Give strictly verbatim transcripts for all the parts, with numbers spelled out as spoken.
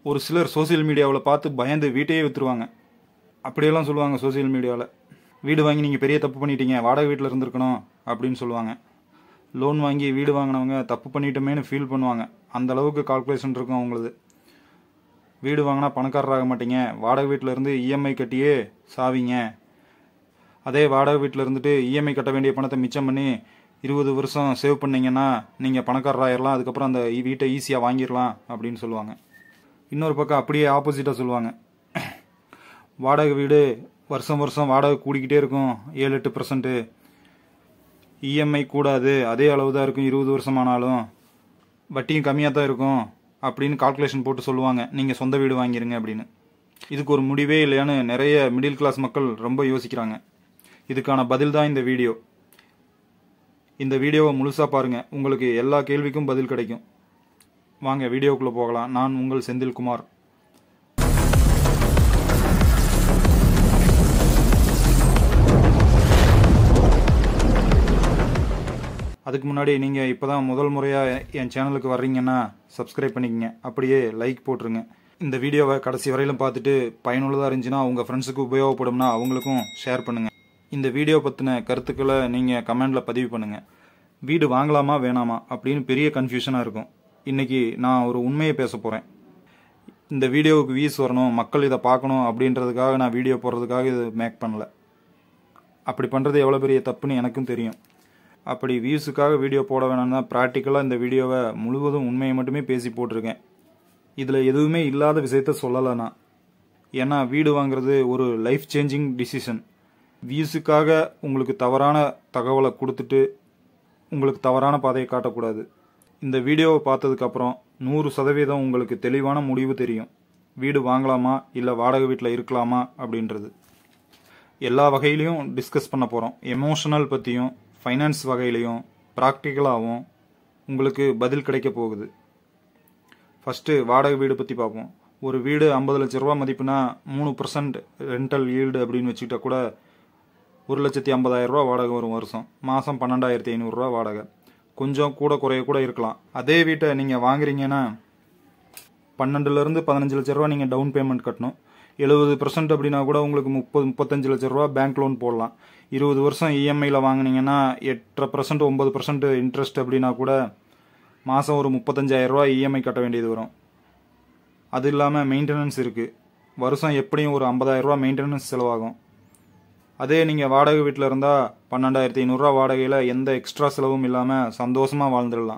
ஒரு சிலர் சோசியல் மீடியாவில் பார்த்து பயந்து வீட்டையே விற்றுருவாங்க. அப்படியெல்லாம் சொல்லுவாங்க சோசியல் மீடியாவில். வீடு வாங்கி நீங்கள் பெரிய தப்பு பண்ணிட்டீங்க, வாடகை வீட்டில் இருந்திருக்கணும் அப்படின்னு சொல்லுவாங்க. லோன் வாங்கி வீடு வாங்கினவங்க தப்பு பண்ணிட்டோமேனு ஃபீல் பண்ணுவாங்க. அந்த அளவுக்கு கால்குலேஷன் இருக்கும் அவங்களது. வீடு வாங்கினா பணக்காரராக மாட்டீங்க, வாடகை வீட்டில் இருந்து இஎம்ஐ கட்டியே சாவிங்க. அதே வாடகை வீட்டில் இருந்துட்டு இஎம்ஐ கட்ட வேண்டிய பணத்தை மிச்சம் பண்ணி இருபது வருஷம் சேவ் பண்ணிங்கன்னா நீங்கள் பணக்காரராயிடலாம், அதுக்கப்புறம் அந்த வீட்டை ஈஸியாக வாங்கிடலாம் அப்படின்னு சொல்லுவாங்க. இன்னொரு பக்கம் அப்படியே ஆப்போசிட்டாக சொல்லுவாங்க. வாடகை வீடு வருஷம் வருஷம் வாடகை கூடிக்கிட்டே இருக்கும், ஏழு எட்டு பர்சன்ட்டு. இஎம்ஐ கூடாது, அதே அளவு தான் இருக்கும் இருபது வருஷம் ஆனாலும், வட்டியும் கம்மியாக தான் இருக்கும் அப்படின்னு கால்குலேஷன் போட்டு சொல்லுவாங்க நீங்கள் சொந்த வீடு வாங்கிருங்க அப்படின்னு. இதுக்கு ஒரு முடிவே இல்லையான்னு நிறைய மிடில் கிளாஸ் மக்கள் ரொம்ப யோசிக்கிறாங்க. இதுக்கான பதில் தான் இந்த வீடியோ. இந்த வீடியோவை முழுசாக பாருங்கள், உங்களுக்கு எல்லா கேள்விக்கும் பதில் கிடைக்கும். வாங்க வீடியோக்குள்ளே போகலாம். நான் உங்கள் செந்தில்குமார். அதுக்கு முன்னாடி நீங்கள் இப்போ தான் முதல் முறையாக என் சேனலுக்கு வர்றீங்கன்னா சப்ஸ்கிரைப் பண்ணிக்கங்க, அப்படியே லைக் போட்டுருங்க. இந்த வீடியோவை கடைசி வரையிலும் பார்த்துட்டு பயனுள்ளதாக இருந்துச்சுன்னா உங்கள் ஃப்ரெண்ட்ஸுக்கு உபயோகப்படும்னா அவங்களுக்கும் ஷேர் பண்ணுங்கள். இந்த வீடியோ பற்றின கருத்துக்களை நீங்கள் கமெண்டில் பதிவு பண்ணுங்கள். வீடு வாங்கலாமா வேணாமா அப்படின்னு பெரிய கன்ஃபியூஷனாக இருக்கும். இன்றைக்கி நான் ஒரு உண்மையை பேச போகிறேன். இந்த வீடியோவுக்கு வியூஸ் வரணும், மக்கள் இதை பார்க்கணும் அப்படின்றதுக்காக நான் வீடியோ போடுறதுக்காக இது மேக் பண்ணல. அப்படி பண்ணுறது எவ்வளோ பெரிய தப்புன்னு எனக்கும் தெரியும். அப்படி வியூஸுக்காக வீடியோ போட வேணாம்னா ப்ராக்டிக்கலாக இந்த வீடியோவை முழுவதும் உண்மையை மட்டுமே பேசி போட்டிருக்கேன். இதில் எதுவுமே இல்லாத விஷயத்த சொல்லலைண்ணா. ஏன்னா வீடு வாங்குறது ஒரு லைஃப் சேஞ்சிங் டிசிஷன். வியூஸுக்காக உங்களுக்கு தவறான தகவலை கொடுத்துட்டு உங்களுக்கு தவறான பாதையை காட்டக்கூடாது. இந்த வீடியோவை பார்த்ததுக்கப்புறம் நூறு சதவீதம் உங்களுக்கு தெளிவான முடிவு தெரியும், வீடு வாங்கலாமா இல்லை வாடகை வீட்டில் இருக்கலாமா அப்படின்றது. எல்லா வகையிலையும் டிஸ்கஸ் பண்ண போகிறோம். எமோஷனல் பற்றியும் ஃபைனான்ஸ் வகையிலையும் ப்ராக்டிக்கலாகவும் உங்களுக்கு பதில் கிடைக்க போகுது. ஃபஸ்ட்டு வாடகை வீடு பற்றி பார்ப்போம். ஒரு வீடு ஐம்பது லட்ச ரூபா மதிப்புனா மூணு பர்சன்ட் ரெண்டல் ஈல்டு அப்படின்னு வச்சுக்கிட்டா கூட ஒரு லட்சத்தி ஐம்பதாயிரம் ரூபா வாடகை வரும் வருஷம். மாதம் பன்னெண்டாயிரத்தி ஐநூறுரூவா வாடகை. கொஞ்சம் கூட குறைய கூட இருக்கலாம். அதே வீட்டை நீங்கள் வாங்குறீங்கன்னா பன்னெண்டுலேருந்து பதினஞ்சு லட்ச ரூபா நீங்கள் டவுன் பேமெண்ட் கட்டணும். எழுபது பர்சன்ட் அப்படின்னா கூட உங்களுக்கு முப்பது முப்பத்தஞ்சு லட்ச ரூபா பேங்க் லோன் போடலாம். இருபது வருஷம் இஎம்ஐயில் வாங்கினீங்கன்னா எட்டரை பர்சன்ட் ஒம்பது பர்சன்ட் இன்ட்ரெஸ்ட் அப்படின்னா கூட மாதம் ஒரு முப்பத்தஞ்சாயிரம் ரூபா இஎம்ஐ கட்ட வேண்டியது வரும். அது இல்லாமல் மெயின்டெனன்ஸ் இருக்குது. வருஷம் எப்படியும் ஒரு ஐம்பதாயிரம் ரூபா மெயின்டெனன்ஸ் செலவாகும். அதே நீங்கள் வாடகை வீட்டில் இருந்தால் பன்னெண்டாயிரத்தி ஐநூறுரூவா வாடகையில் எந்த எக்ஸ்ட்ரா செலவும் இல்லாமல் சந்தோஷமாக வாழ்ந்துடலாம்.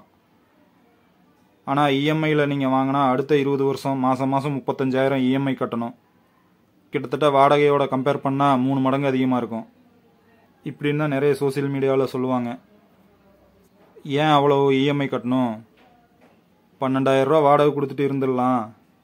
ஆனால் இஎம்ஐயில் நீங்கள் வாங்கினா அடுத்த இருபது வருஷம் மாதம் மாதம் முப்பத்தஞ்சாயிரம் இஎம்ஐ கட்டணும். கிட்டத்தட்ட வாடகையோட கம்பேர் பண்ணால் மூணு மடங்கு அதிகமாக இருக்கும். இப்படின்னு தான் நிறைய சோசியல் மீடியாவில் சொல்லுவாங்க. ஏன் அவ்வளோ இஎம்ஐ கட்டணும், பன்னெண்டாயிரம் ரூபா வாடகை கொடுத்துட்டு இருந்துடலாம்.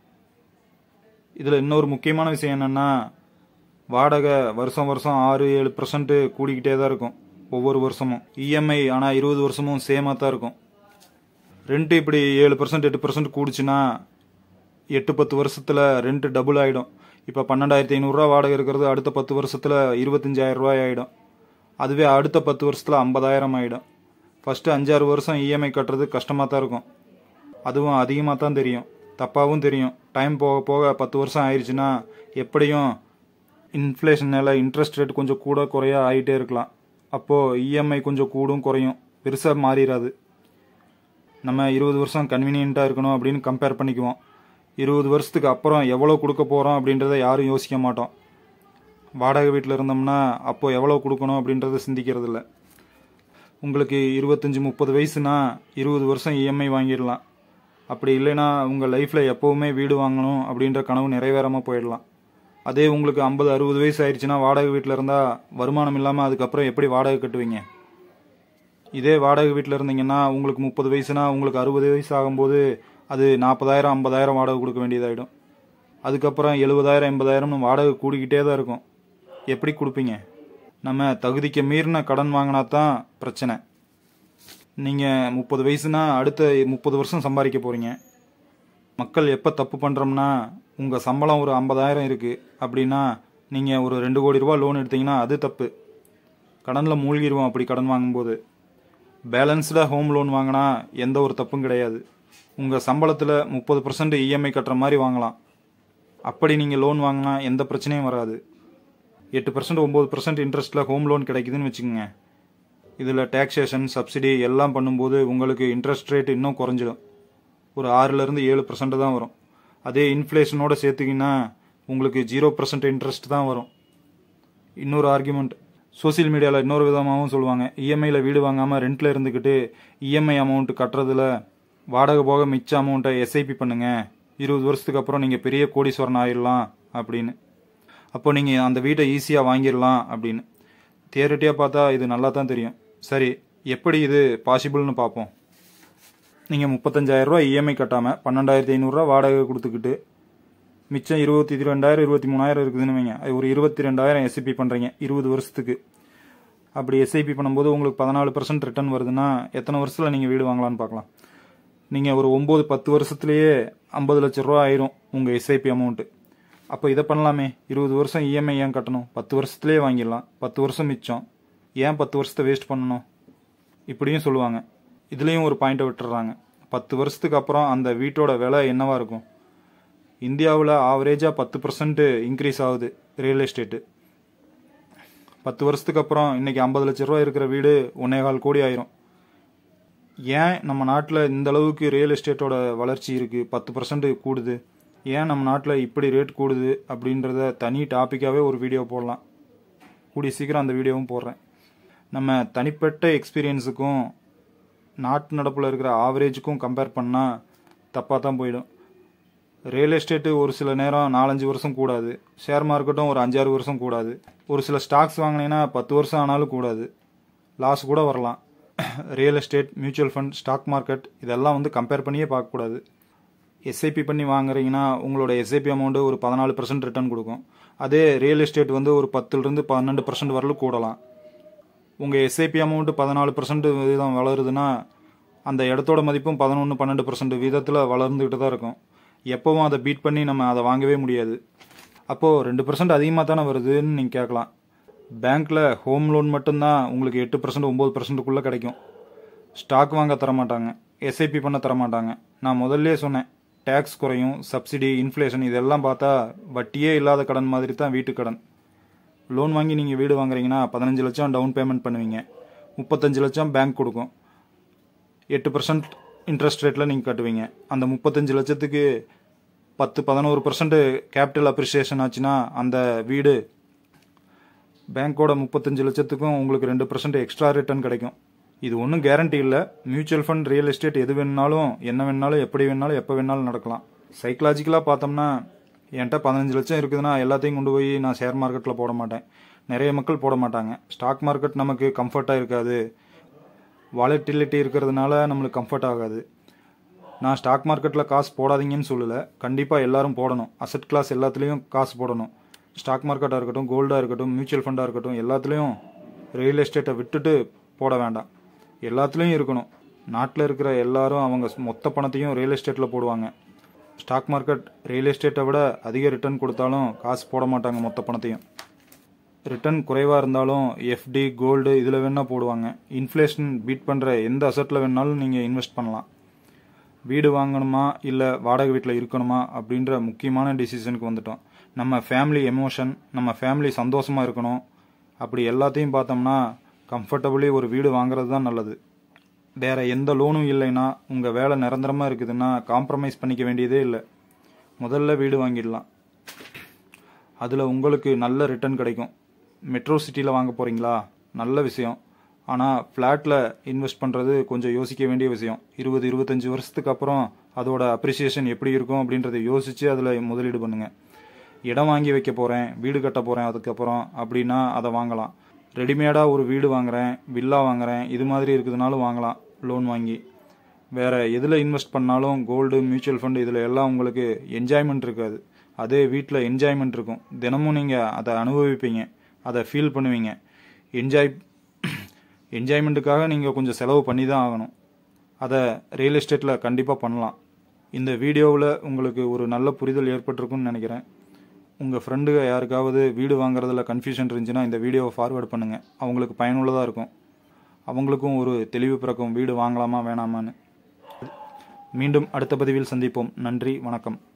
இதில் இன்னொரு முக்கியமான விஷயம் என்னென்னா, வாடகை வருஷம் வருஷம் ஆறு ஏழு பர்சன்ட் கூடிக்கிட்டே தான் இருக்கும் ஒவ்வொரு வருஷமும். இஎம்ஐ ஆனால் இருபது வருஷமும் சேமாக தான் இருக்கும். ரெண்ட்டு இப்படி ஏழு பர்சன்ட் எட்டு பர்சன்ட் கூடுச்சுன்னா எட்டு பத்து வருஷத்தில் ரெண்ட் டபுள் ஆகிடும். இப்போ பன்னெண்டாயிரத்தி ஐநூறுரூவா வாடகை இருக்கிறது அடுத்த பத்து வருஷத்தில் இருபத்தஞ்சாயிரம் ரூபாய் ஆகிடும். அதுவே அடுத்த பத்து வருஷத்தில் ஐம்பதாயிரம் ஆகிடும். ஃபஸ்ட்டு அஞ்சாறு வருஷம் இஎம்ஐ கட்டுறது கஷ்டமாக தான் இருக்கும். அதுவும் அதிகமாக தான் தெரியும், தப்பாகவும் தெரியும். டைம் போக போக பத்து வருஷம் ஆயிடுச்சுன்னா எப்படியும் இன்ஃப்ளேஷனால் இன்ட்ரெஸ்ட் ரேட் கொஞ்சம் கூட குறைய ஆகிட்டே இருக்கலாம். அப்போது இஎம்ஐ கொஞ்சம் கூடும் குறையும், பெருசாக மாறிடாது. நம்ம இருபது வருஷம் கன்வீனியண்ட்டாக இருக்கணும் அப்படின்னு கம்பேர் பண்ணிக்குவோம். இருபது வருஷத்துக்கு அப்புறம் எவ்வளோ கொடுக்க போகிறோம் அப்படின்றத யாரும் யோசிக்க மாட்டோம். வாடகை வீட்டில் இருந்தோம்னா அப்போது எவ்வளோ கொடுக்கணும் அப்படின்றத சிந்திக்கிறது இல்லை. உங்களுக்கு இருபத்தஞ்சி முப்பது வயசுனா இருபது வருஷம் இஎம்ஐ வாங்கிடலாம். அப்படி இல்லைன்னா உங்கள் லைஃப்பில் எப்போவுமே வீடு வாங்கணும் அப்படின்ற கனவு நிறைவேறாமல் போயிடலாம். அதே உங்களுக்கு ஐம்பது அறுபது வயசு ஆயிடுச்சுன்னா வாடகை வீட்டில் இருந்தால் வருமானம் இல்லாமல் அதுக்கப்புறம் எப்படி வாடகை கட்டுவீங்க? இதே வாடகை வீட்டில் இருந்தீங்கன்னா உங்களுக்கு முப்பது வயசுனா உங்களுக்கு அறுபது வயசு ஆகும்போது அது நாற்பதாயிரம் ஐம்பதாயிரம் வாடகை கொடுக்க வேண்டியதாகிடும். அதுக்கப்புறம் எழுபதாயிரம் எண்பதாயிரம்னு வாடகை கூடிக்கிட்டே தான் இருக்கும். எப்படி கொடுப்பீங்க? நம்ம தகுதிக்கு மீறின கடன் வாங்கினா தான் பிரச்சனை. நீங்கள் முப்பது வயசுனா அடுத்த முப்பது வருஷம் சம்பாதிக்க போகிறீங்க. மக்கள் எப்போ தப்பு பண்ணுறோம்னா, உங்கள் சம்பளம் ஒரு ஐம்பதாயிரம் இருக்குது அப்படின்னா நீங்கள் ஒரு ரெண்டு கோடி ரூபா லோன் எடுத்தீங்கன்னா அது தப்பு. கடனில் மூழ்கிடுவோம் அப்படி கடன் வாங்கும்போது. பேலன்ஸ்டாக ஹோம் லோன் வாங்கினா எந்த ஒரு தப்பும் கிடையாது. உங்கள் சம்பளத்தில் முப்பது பர்சன்ட் இஎம்ஐ கட்டுற மாதிரி வாங்கலாம். அப்படி நீங்கள் லோன் வாங்கினா எந்த பிரச்சனையும் வராது. எட்டு பர்சன்ட் ஒம்பது பர்சன்ட் இன்ட்ரெஸ்ட்டில் ஹோம் லோன் கிடைக்குதுன்னு வச்சுக்கோங்க. இதில் டேக்ஸேஷன் சப்சிடி எல்லாம் பண்ணும்போது உங்களுக்கு இன்ட்ரெஸ்ட் ரேட் இன்னும் குறைஞ்சிடும். ஒரு ஆறுலேருந்து ஏழு பர்சன்ட் தான் வரும். அதே இன்ஃப்ளேஷனோட சேர்த்துக்கிங்கன்னா உங்களுக்கு ஜீரோ பர்சன்ட் இன்ட்ரெஸ்ட் தான் வரும். இன்னொரு ஆர்குமெண்ட் சோசியல் மீடியாவில் இன்னொரு விதமாகவும் சொல்லுவாங்க. இஎம்ஐயில் வீடு வாங்காமல் ரெண்டில் இருந்துக்கிட்டு இஎம்ஐ அமௌண்ட் கட்டுறதுல வாடகை போக மிச்ச அமௌண்ட்டை எஸ்ஐபி பண்ணுங்க, இருபது வருஷத்துக்கு அப்புறம் நீங்கள் பெரிய கோடீஸ்வரன் ஆயிடலாம் அப்படின்னு. அப்போ நீங்கள் அந்த வீட்டை ஈஸியாக வாங்கிடலாம் அப்படின்னு. தியரிட்டியாக பார்த்தா இது நல்லா தான் தெரியும். சரி, எப்படி இது பாசிபிள்னு பார்ப்போம். நீங்கள் முப்பத்தஞ்சாயிரரூவா இஎம்ஐ கட்டாமல் பன்னெண்டாயிரத்தி ஐநூறுரூவா வாடகை கொடுத்துக்கிட்டு மிச்சம் இருபத்தி ரெண்டாயிரம் இருபத்தி மூணாயிரம் இருக்குதுன்னு வைங்க. அது ஒரு இருபத்தி ரெண்டாயிரம் எஸ்ஐபி பண்ணுறீங்க இருபது வருஷத்துக்கு. அப்படி எஸ்ஐபி பண்ணும்போது உங்களுக்கு பதினாலு பர்சன்ட் ரிட்டர்ன் வருதுன்னா எத்தனை வருஷத்தில் நீங்கள் வீடு வாங்கலான்னு பார்க்கலாம். நீங்கள் ஒரு ஒம்பது பத்து வருஷத்துலேயே ஐம்பது லட்ச ரூபா ஆயிரும் உங்கள் எஸ்ஐபி அமௌண்ட்டு. அப்போ இதை பண்ணலாமே, இருபது வருஷம் இஎம்ஐ ஏன் கட்டணும், பத்து வருஷத்துலேயே வாங்கிடலாம், பத்து வருஷம் மிச்சம், ஏன் பத்து வருஷத்தை வேஸ்ட் பண்ணணும் இப்படியும் சொல்லுவாங்க. இதுலேயும் ஒரு பாயிண்ட்டை விட்டுறாங்க. பத்து வருஷத்துக்கு அப்புறம் அந்த வீட்டோட விலை என்னவா இருக்கும்? இந்தியாவில் ஆவரேஜாக பத்து பர்சன்ட் இன்க்ரீஸ் ஆகுது ரியல் எஸ்டேட்டு. பத்து வருஷத்துக்கு அப்புறம் இன்றைக்கி ஐம்பது லட்ச ரூபா இருக்கிற வீடு ஒன்றே கால் கோடி ஆயிரும். ஏன் நம்ம நாட்டில் இந்த அளவுக்கு ரியல் எஸ்டேட்டோட வளர்ச்சி இருக்குது, பத்து பர்சன்ட் கூடுது, ஏன் நம்ம நாட்டில் இப்படி ரேட் கூடுது அப்படின்றத தனி டாப்பிக்காகவே ஒரு வீடியோ போடலாம். கூடிய சீக்கிரம் அந்த வீடியோவும் போடுறேன். நம்ம தனிப்பட்ட எக்ஸ்பீரியன்ஸுக்கும் நாட்டு நடப்பில் இருக்கிற ஆவரேஜுக்கும் கம்பேர் பண்ணால் தப்பாக தான் போயிடும். ரியல் எஸ்டேட்டு ஒரு சில நேரம் நாலஞ்சு வருஷம் கூடாது, ஷேர் மார்க்கெட்டும் ஒரு அஞ்சாறு வருஷம் கூடாது, ஒரு சில ஸ்டாக்ஸ் வாங்கினீங்கன்னா பத்து வருஷம் ஆனாலும் கூடாது, லாஸ் கூட வரலாம். Real estate, mutual fund, stock market இதெல்லாம் வந்து கம்பேர் பண்ணியே பார்க்கக்கூடாது. எஸ்ஐபி பண்ணி வாங்குறீங்கன்னா உங்களோட எஸ்ஐபி அமௌண்ட்டு ஒரு பதினாலு பர்சன்ட் ரிட்டர்ன் கொடுக்கும். அதே ரியல் எஸ்டேட் வந்து ஒரு பத்துலேருந்து பன்னெண்டு பர்சன்ட் வரலும் கூடலாம். உங்கள் எஸ்ஐபி அமௌண்ட்டு பதினாலு பர்சன்ட் வீதம் வளருதுன்னா அந்த இடத்தோட மதிப்பும் பதினொன்று பன்னெண்டு பர்சன்ட் வீதத்தில் வளர்ந்துக்கிட்டு தான் இருக்கும். எப்போவும் அதை பீட் பண்ணி நம்ம அதை வாங்கவே முடியாது. அப்போது ரெண்டு பர்சன்ட் அதிகமாக தானே வருதுன்னு நீங்கள் கேட்கலாம். பேங்க்கில் ஹோம் லோன் மட்டும்தான் உங்களுக்கு எட்டு பர்சன்ட் ஒம்பது பர்சன்ட்டுக்குள்ளே கிடைக்கும். ஸ்டாக் வாங்க தரமாட்டாங்க, எஸ்ஐபி பண்ண தரமாட்டாங்க. நான் முதல்லே சொன்னேன், டேக்ஸ் குறையும், சப்சிடி, இன்ஃப்ளேஷன் இதெல்லாம் பார்த்தா வட்டியே இல்லாத கடன் மாதிரி தான் வீட்டு கடன். லோன் வாங்கி நீங்கள் வீடு வாங்குறீங்கன்னா பதினஞ்சு லட்சம் டவுன் பேமெண்ட் பண்ணுவீங்க, முப்பத்தஞ்சு லட்சம் பேங்க் கொடுக்கும், எட்டு பர்சன்ட் இன்ட்ரெஸ்ட் ரேட்டில் நீங்கள் கட்டுவீங்க. அந்த முப்பத்தஞ்சு லட்சத்துக்கு பத்து பதினோரு பர்சன்ட் கேபிட்டல் அப்ரிசியேஷன் ஆச்சுன்னா அந்த வீடு பேங்க்கோட முப்பத்தஞ்சு லட்சத்துக்கும் உங்களுக்கு ரெண்டு பர்சன்ட் எக்ஸ்ட்ரா ரிட்டர்ன் கிடைக்கும். இது ஒன்றும் கேரண்டி இல்லை. மியூச்சுவல் ஃபண்ட், ரியல் எஸ்டேட் எது வேணுனாலும் என்ன வேணாலும் எப்படி வேணாலும் எப்போ வேணாலும் நடக்கலாம். சைக்கலாஜிக்கலாக பார்த்தோம்னா என்கிட்ட பதினஞ்சு லட்சம் இருக்குதுன்னா எல்லாத்தையும் கொண்டு போய் நான் ஷேர் மார்க்கெட்டில் போட மாட்டேன். நிறைய மக்கள் போட மாட்டாங்க. ஸ்டாக் மார்க்கெட் நமக்கு கம்ஃபர்ட்டாக இருக்காது, வாலட்டிலிட்டி இருக்கிறதுனால நம்மளுக்கு கம்ஃபர்ட் ஆகாது. நான் ஸ்டாக் மார்க்கெட்டில் காசு போடாதீங்கன்னு சொல்லலை, கண்டிப்பாக எல்லாரும் போடணும். அசட் கிளாஸ் எல்லாத்துலேயும் காசு போடணும். ஸ்டாக் மார்க்கெட்டாக இருக்கட்டும், கோல்டாக இருக்கட்டும், மியூச்சுவல் ஃபண்டாக இருக்கட்டும், எல்லாத்துலேயும் ரியல் எஸ்டேட்டை விட்டுட்டு போட வேண்டாம். எல்லாத்துலேயும் இருக்கணும். நாட்டில் இருக்கிற எல்லாரும் அவங்க மொத்த பணத்தையும் ரியல் எஸ்டேட்டில் போடுவாங்க. ஸ்டாக் மார்க்கெட் ரியல் எஸ்டேட்டை விட அதிக ரிட்டர்ன் கொடுத்தாலும் காசு போட மாட்டாங்க மொத்த பணத்தையும். ரிட்டர்ன் குறைவாக இருந்தாலும் எஃப்டி, கோல்டு இதில் வேணால் போடுவாங்க. இன்ஃப்ளேஷன் பீட் பண்ணுற எந்த அசட்டில் வேணாலும் நீங்கள் இன்வெஸ்ட் பண்ணலாம். வீடு வாங்கணுமா இல்லை வாடகை வீட்டில் இருக்கணுமா அப்படின்ற முக்கியமான டிசிஷனுக்கு வந்துட்டோம். நம்ம ஃபேமிலி எமோஷன், நம்ம ஃபேமிலி சந்தோஷமாக இருக்கணும். அப்படி எல்லாத்தையும் பார்த்தோம்னா கம்ஃபர்டபுளி ஒரு வீடு வாங்குறது தான் நல்லது. வேறு எந்த லோனும் இல்லைன்னா, உங்கள் வேலை நிரந்தரமாக இருக்குதுன்னா காம்ப்ரமைஸ் பண்ணிக்க வேண்டியதே இல்லை. முதல்ல வீடு வாங்கிடலாம். அதில் உங்களுக்கு நல்ல ரிட்டர்ன் கிடைக்கும். மெட்ரோ சிட்டியில் வாங்க போகிறீங்களா, நல்ல விஷயம். ஆனால் ஃப்ளாட்டில் இன்வெஸ்ட் பண்ணுறது கொஞ்சம் யோசிக்க வேண்டிய விஷயம். இருபது இருபத்தஞ்சி வருஷத்துக்கு அப்புறம் அதோட அப்ரிசியேஷன் எப்படி இருக்கும் அப்படின்றத யோசித்து அதில் முதலீடு பண்ணுங்கள். இடம் வாங்கி வைக்க போகிறேன், வீடு கட்ட போகிறேன் அதுக்கப்புறம் அப்படின்னா அதை வாங்கலாம். ரெடிமேடாக ஒரு வீடு வாங்குகிறேன், வில்லா வாங்குகிறேன், இது மாதிரி இருக்குதுனாலும் வாங்கலாம் லோன் வாங்கி. வேறு எதில் இன்வெஸ்ட் பண்ணாலும் கோல்டு, மியூச்சுவல் ஃபண்டு இதில் எல்லாம் உங்களுக்கு என்ஜாய்மெண்ட் இருக்காது. அதே வீட்டில் என்ஜாய்மெண்ட் இருக்கும். தினமும் நீங்கள் அதை அனுபவிப்பீங்க, அதை ஃபீல் பண்ணுவீங்க. என்ஜாய் என்ஜாய்மெண்ட்டுக்காக நீங்கள் கொஞ்சம் செலவு பண்ணி தான் ஆகணும். அதை ரியல் எஸ்டேட்டில் கண்டிப்பாக பண்ணலாம். இந்த வீடியோவில் உங்களுக்கு ஒரு நல்ல புரிதல் ஏற்பட்டிருக்குன்னு நினைக்கிறேன். உங்கள் ஃப்ரெண்டுக யாருக்காவது வீடு வாங்குறதுல கன்ஃபியூஷன் இருந்துச்சுன்னா இந்த வீடியோவை ஃபார்வேர்ட் பண்ணுங்கள். அவங்களுக்கு பயனுள்ளதாக இருக்கும். அவங்களுக்கும் ஒரு தெளிவு பிறக்கும், வீடு வாங்கலாமா வேணாமான்னு. மீண்டும் அடுத்த பதிவில் சந்திப்போம். நன்றி, வணக்கம்.